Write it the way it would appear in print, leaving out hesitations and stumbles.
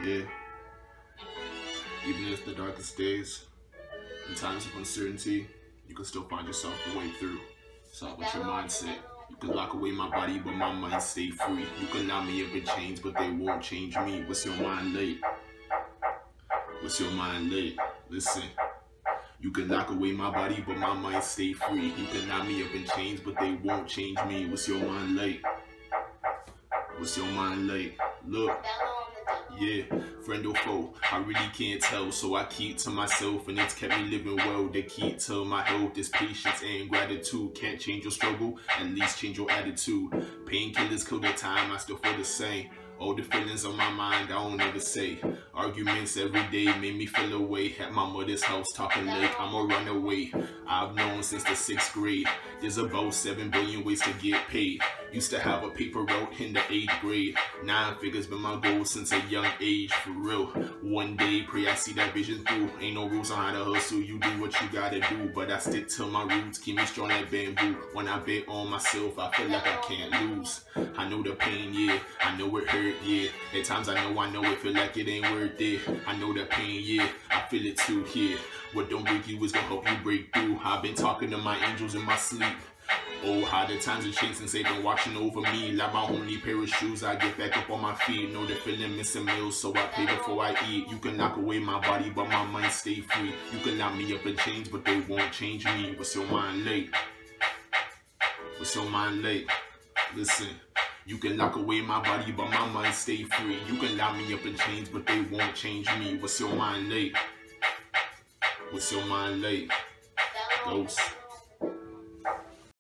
Yeah. Even if the darkest days, in times of uncertainty, you can still find yourself a way through. So what's your mindset? You can lock away my body, but my mind stay free. You can lock me up in chains, but they won't change me. What's your mind late? What's your mind late? Listen. You can lock away my body, but my mind stay free. You can lock me up in chains, but they won't change me. What's your mind late? What's your mind late? Look. Yeah, friend or foe, I really can't tell, so I keep to myself, and it's kept me living well. The key to my health is patience and gratitude. Can't change your struggle, at least change your attitude. Painkillers kill the time, I still feel the same. All the feelings on my mind, I don't ever say. Arguments every day made me feel away. At my mother's house talking late, I'ma run away. I've known since the 6th grade, there's about 7 billion ways to get paid. Used to have a paper route in the 8th grade. 9 figures been my goal since a young age, for real. One day, pray I see that vision through. Ain't no rules on how to hustle, you do what you gotta do. But I stick to my roots, keep me strong like bamboo. When I bet on myself, I feel like I can't lose. I know the pain, yeah, I know it hurt, yeah. At times I know it, feel like it ain't worth it. I know the pain, yeah, I feel it too, yeah. What don't break you is gonna help you break through. I've been talking to my angels in my sleep. Oh, how the times have changed since they've been watching over me. Like my only pair of shoes, I get back up on my feet. Know the feeling missing meals, so I pay before I eat. You can knock away my body, but my mind stay free. You can lock me up in chains, but they won't change me. What's your mind late? What's your mind late? Listen. You can lock away my body, but my mind stay free. You can lock me up in chains, but they won't change me. What's your mind late? What's your mind late? Ghost.